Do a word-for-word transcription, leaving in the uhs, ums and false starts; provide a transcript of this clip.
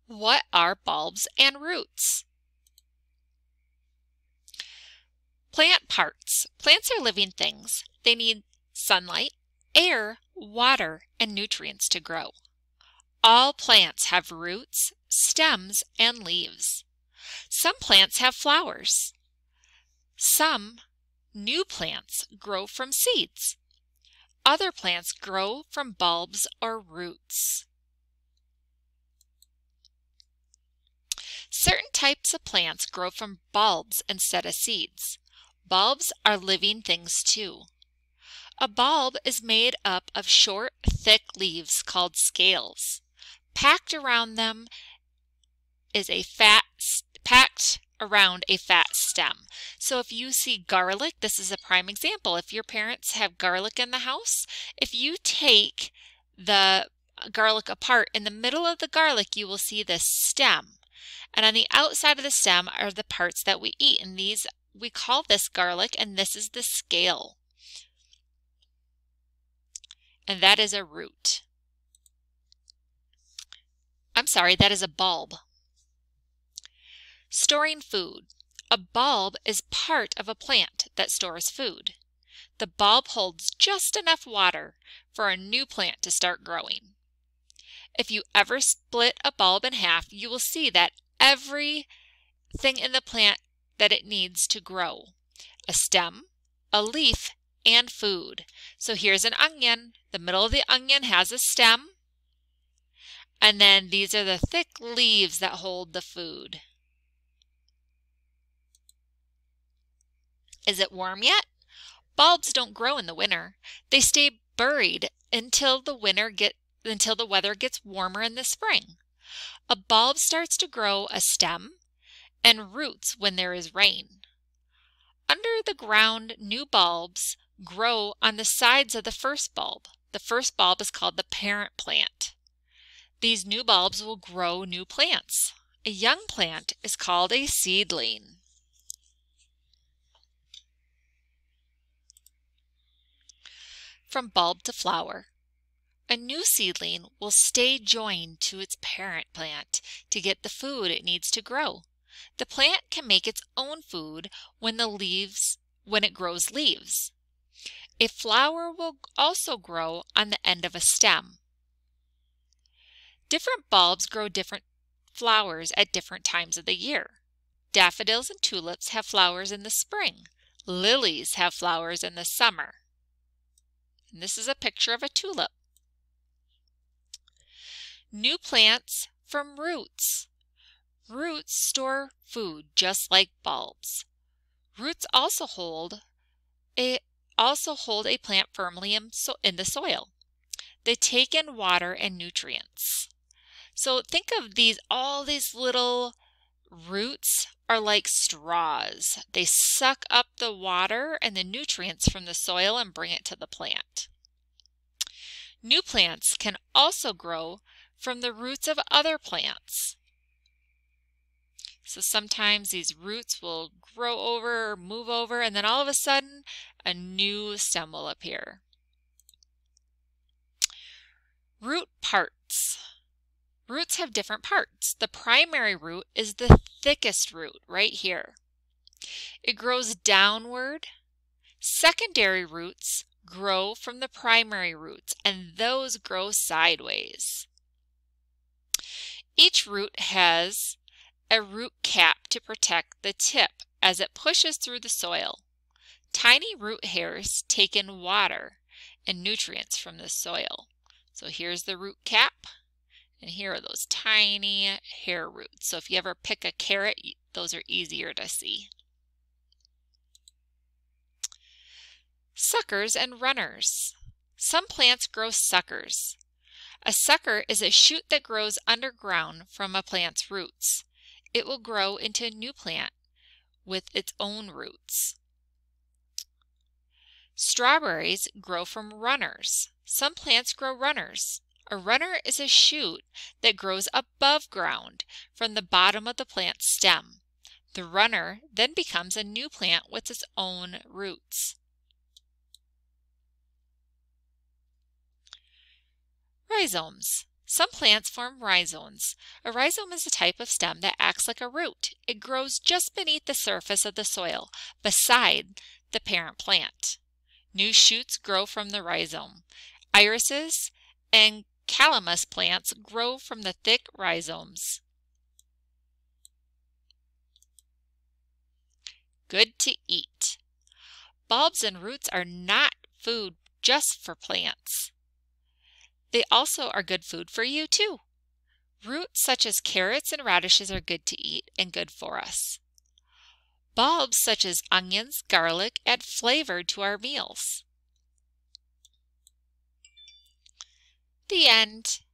What are bulbs and roots? Plant parts. Plants are living things. They need sunlight, air, water, and nutrients to grow. All plants have roots, stems, and leaves. Some plants have flowers. Some new plants grow from seeds. Other plants grow from bulbs or roots. Certain types of plants grow from bulbs instead of seeds. Bulbs are living things too. A bulb is made up of short, thick leaves called scales. Packed around them is a fat, packed around a fat stem. So if you see garlic, this is a prime example. If your parents have garlic in the house, if you take the garlic apart, in the middle of the garlic you will see the stem. And on the outside of the stem are the parts that we eat. And these, we call this garlic, and this is the scale. And that is a root. I'm sorry, that is a bulb. Storing food. A bulb is part of a plant that stores food. The bulb holds just enough water for a new plant to start growing. If you ever split a bulb in half, you will see that everything in the plant that it needs to grow. A stem, a leaf, and food. So here's an onion. The middle of the onion has a stem. And then these are the thick leaves that hold the food. Is it warm yet? Bulbs don't grow in the winter. They stay buried until the winter get until the weather gets warmer in the spring. A bulb starts to grow a stem and roots when there is rain. Under the ground, new bulbs grow on the sides of the first bulb. The first bulb is called the parent plant. These new bulbs will grow new plants. A young plant is called a seedling. From bulb to flower. A new seedling will stay joined to its parent plant to get the food it needs to grow. The plant can make its own food when the leaves, when it grows leaves. A flower will also grow on the end of a stem. Different bulbs grow different flowers at different times of the year. Daffodils and tulips have flowers in the spring. Lilies have flowers in the summer. And this is a picture of a tulip. New plants from roots. Roots store food just like bulbs. Roots also hold a, also hold a plant firmly in, so, in the soil. They take in water and nutrients. So think of these, all these little roots are like straws. They suck up the water and the nutrients from the soil and bring it to the plant. New plants can also grow from the roots of other plants. So sometimes these roots will grow over or move over, and then all of a sudden a new stem will appear. Root parts. Roots have different parts. The primary root is the thickest root right here. It grows downward. Secondary roots grow from the primary roots, and those grow sideways. Each root has a root cap to protect the tip as it pushes through the soil. Tiny root hairs take in water and nutrients from the soil. So here's the root cap, and here are those tiny hair roots. So if you ever pick a carrot, those are easier to see. Suckers and runners. Some plants grow suckers. A sucker is a shoot that grows underground from a plant's roots. It will grow into a new plant with its own roots. Strawberries grow from runners. Some plants grow runners. A runner is a shoot that grows above ground from the bottom of the plant's stem. The runner then becomes a new plant with its own roots. Rhizomes. Some plants form rhizomes. A rhizome is a type of stem that acts like a root. It grows just beneath the surface of the soil, beside the parent plant. New shoots grow from the rhizome. Irises and calamus plants grow from the thick rhizomes. Good to eat. Bulbs and roots are not food just for plants. They also are good food for you too. Roots such as carrots and radishes are good to eat and good for us. Bulbs such as onions, garlic add flavor to our meals. The end.